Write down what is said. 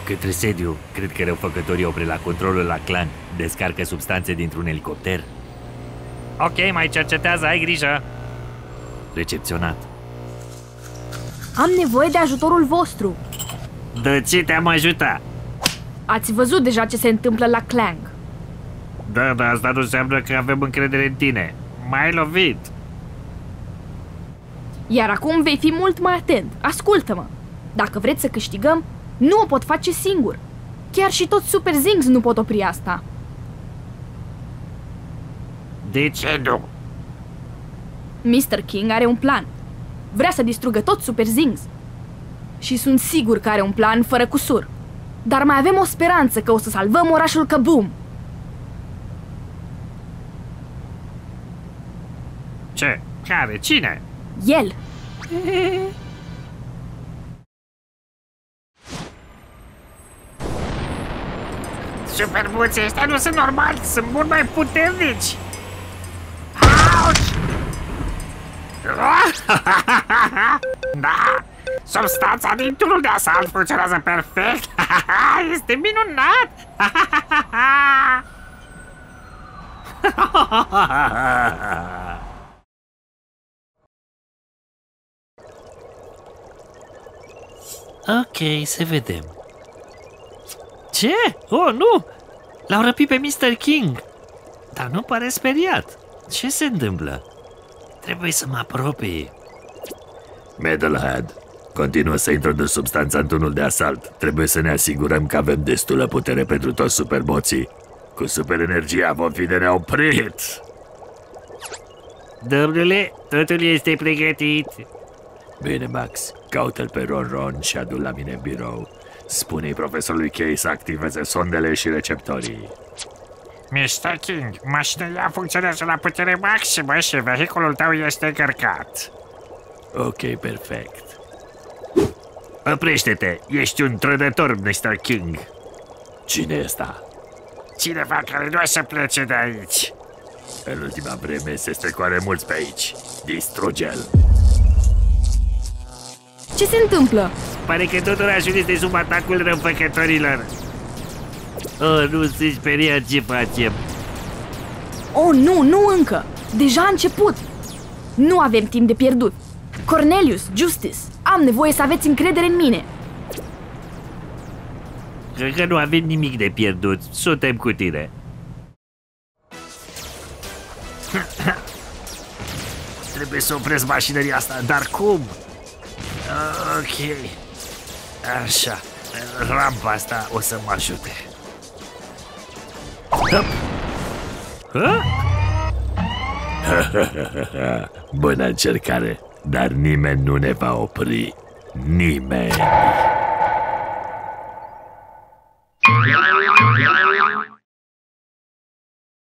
Către sediu, cred că răufăcătorii opri la controlul la clan. Descarcă substanțe dintr-un elicopter. Ok, mai cercetează, ai grijă. Recepționat. Am nevoie de ajutorul vostru. De ce te-am ajutat? Ați văzut deja ce se întâmplă la Clang. Da, dar asta nu înseamnă că avem încredere în tine. M-ai lovit. Iar acum vei fi mult mai atent. Ascultă-mă. Dacă vreți să câștigăm, nu o pot face singur. Chiar și toți Super Zings nu pot opri asta. De ce nu? Mr. King are un plan. Vrea să distrugă toți Super Zings. Și sunt sigur că are un plan fără cusur. Dar mai avem o speranță că o să salvăm orașul Kaboom. Ce? Care? Cine? El. Superbuții ăștia nu sunt normali, sunt mult mai puternici. Auci! Da! Substanța din tunul de asalt funcționează perfect! Este minunat! Ok, să vedem. Ce? Oh, nu! L-au răpit pe Mr. King. Dar nu pare speriat. Ce se întâmplă? Trebuie să mă apropii. Metalhead, continuă să introduci substanța în tunul de asalt. Trebuie să ne asigurăm că avem destulă putere pentru toți superboții. Cu superenergia vom fi de neoprit. Domnule, totul este pregătit. Bine, Max, caută-l pe Ron și adu-l la mine în birou. Spune-i profesorului K să activeze sondele și receptorii. Mr. King, mașina funcționează la putere maximă și vehiculul tău este încărcat. Ok, perfect. Oprește-te, ești un trădător, Mr. King. Cine e ăsta? Cineva care nu o să plece de aici. În ultima vreme se strecoare mulți pe aici. Distruge-l. Ce se întâmplă? Pare că tot orașul este sub atacul răufăcătorilor. Oh, nu se speria, ce facem? Oh, nu încă. Deja a început. Nu avem timp de pierdut. Cornelius, Justice, am nevoie să aveți încredere în mine. Cred că nu avem nimic de pierdut. Suntem cu tine. Trebuie să opresc mașinăria asta, dar cum? Ok. Așa. Rampa asta o să mă ajute. Bună încercare, dar nimeni nu ne va opri. Nimeni.